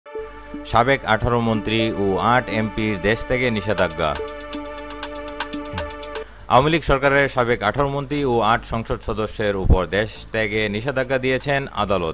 সাবেক 18 মন্ত্রী ও 8 এমপির দেশ থেকে নিষেধাজ্ঞা। আওয়ামী লীগ সরকারের সাবেক 18 মন্ত্রী ও 8 সংসদ সদস্যের উপর দেশ ত্যাগে নিষেধাজ্ঞা দিয়েছেন আদালত।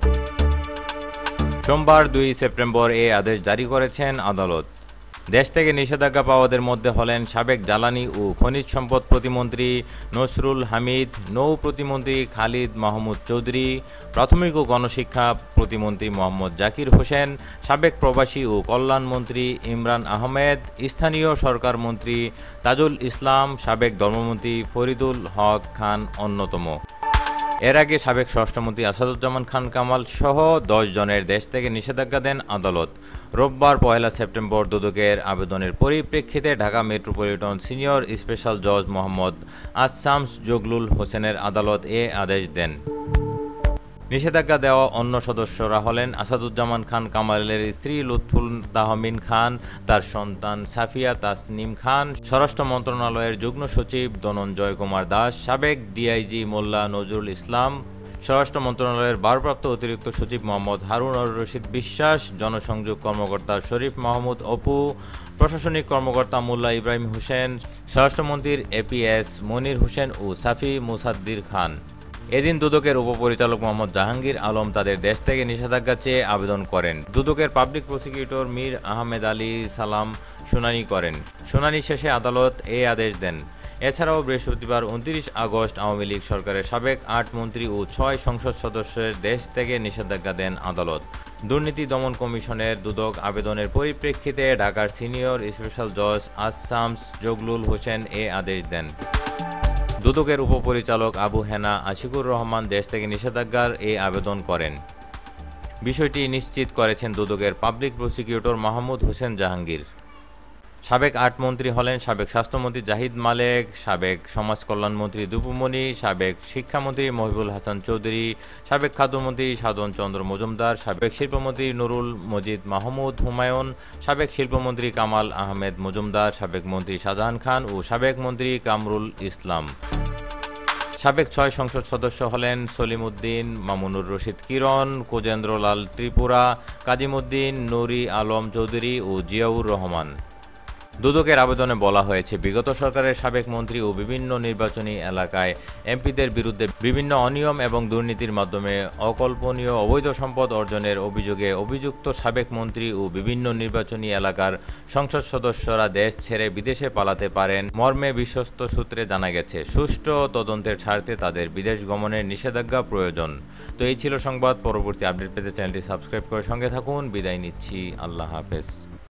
সোমবার 2 সেপ্টেম্বর এ আদেশ জারি করেছেন আদালত। দেশ থেকে নিষেধাজ্ঞা পাওয়াদের মধ্যে হলেন সাবেক জ্বালানি ও খনিজ সম্পদ প্রতিমন্ত্রী নসরুল হামিদ, নৌ প্রতিমন্ত্রী খালিদ মাহমুদ চৌধুরী, প্রাথমিক ও গণশিক্ষা প্রতিমন্ত্রী মোহাম্মদ জাকির হোসেন, সাবেক প্রবাসী ও কল্যাণ মন্ত্রী ইমরান আহমেদ, স্থানীয় সরকার মন্ত্রী তাজুল ইসলাম, সাবেক ধর্মমন্ত্রী ফরিদুল হক খান অন্যতম। এর আগে সাবেক স্বরাষ্ট্রমন্ত্রী আসাদুজ্জামান খান কামাল সহ 10 জনের দেশ থেকে নিষেধাজ্ঞা দেন আদালত। রোববার 1 সেপ্টেম্বর দুদকের আবেদনের পরিপ্রেক্ষিতে ঢাকা মেট্রোপলিটন সিনিয়র স্পেশাল জজ মোহাম্মদ আসামস জগলুল হোসেনের আদালত এ আদেশ দেন। নিষেধাজ্ঞা দেওয়া অন্য সদস্যরা হলেন আসাদুজ্জামান খান কামালের স্ত্রী লুৎফুল তাহমিন খান, তার সন্তান সাফিয়া তাসনিম খান, স্বরাষ্ট্র মন্ত্রণালয়ের যুগ্ম সচিব ধনঞ্জয় কুমার দাস, সাবেক ডিআইজি মোল্লা নজরুল ইসলাম, স্বরাষ্ট্র মন্ত্রণালয়ের ভারপ্রাপ্ত অতিরিক্ত সচিব মোহাম্মদ হারুন অর রশিদ বিশ্বাস, জনসংযোগ কর্মকর্তা শরীফ মাহমুদ অপু, প্রশাসনিক কর্মকর্তা মোল্লা ইব্রাহিম হোসেন, স্বরাষ্ট্রমন্ত্রীর এপিএস মনির হোসেন ও সাফি মুসাদ্দির খান। এদিন দুদকের উপপরিচালক মোহাম্মদ জাহাঙ্গীর আলম তাদের দেশ থেকে নিষেধাজ্ঞা চেয়ে আবেদন করেন। দুদকের পাবলিক প্রসিকিউটর মীর আহমেদ আলী সালাম শুনানি করেন। শুনানি শেষে আদালত এই আদেশ দেন। এছাড়াও বৃহস্পতিবার 29 আগস্ট আওয়ামী লীগ সরকারের সাবেক 8 মন্ত্রী ও 6 সংসদ সদস্যের দেশ থেকে নিষেধাজ্ঞা দেন আদালত। দুর্নীতি দমন কমিশনের দুদক আবেদনের পরিপ্রেক্ষিতে ঢাকার সিনিয়র স্পেশাল জজ আসামস জগলুল হোসেন এ আদেশ দেন। দুদকের উপপরিচালক আবু হেনা আশিকুর রহমান দেশ থেকে নিষেধাজ্ঞার এই আবেদন করেন। বিষয়টি নিশ্চিত করেছেন দুদকের পাবলিক প্রসিকিউটর মাহমুদ হোসেন জাহাঙ্গীর। সাবেক 8 মন্ত্রী হলেন সাবেক স্বাস্থ্যমন্ত্রী জাহিদ মালেক, সাবেক সমাজ কল্যাণমন্ত্রী দুপুমণি, সাবেক শিক্ষামন্ত্রী মহিবুল হাসান চৌধুরী, সাবেক খাদ্যমন্ত্রী সাধন চন্দ্র মজুমদার, সাবেক শিল্পমন্ত্রী নুরুল মজিদ মাহমুদ হুমায়ুন, সাবেক শিল্পমন্ত্রী কামাল আহমেদ মজুমদার, সাবেক মন্ত্রী শাহজাহান খান ও সাবেক মন্ত্রী কামরুল ইসলাম। সাবেক 6 সংসদ সদস্য হলেন সলিম উদ্দিন, মামুনুর রশিদ কিরণ, কোজেন্দ্রলাল ত্রিপুরা, কাজিমুদ্দিন, নুরি আলম চৌধুরী ও জিয়াউর রহমান। দুদকের আবেদনে বলা হয়েছে, বিগত সরকারের সাবেক মন্ত্রী ও বিভিন্ন নির্বাচনী এলাকায় এমপিদের বিরুদ্ধে বিভিন্ন অনিয়ম এবং দুর্নীতির মাধ্যমে অকল্পনীয় অবৈধ সম্পদ অর্জনের অভিযোগে অভিযুক্ত সাবেক মন্ত্রী ও বিভিন্ন নির্বাচনী এলাকার সংসদ সদস্যরা দেশ ছেড়ে বিদেশে পালাতে পারেন মর্মে বিশ্বস্ত সূত্রে জানা গেছে। সুষ্ঠু তদন্তের স্বার্থে তাদের বিদেশ গমনের নিষেধাজ্ঞা প্রয়োজন। তো এই ছিল সংবাদ। পরবর্তী আপডেট পেতে চ্যানেলটি সাবস্ক্রাইব করে সঙ্গে থাকুন। বিদায় নিচ্ছি। আল্লাহ হাফেজ।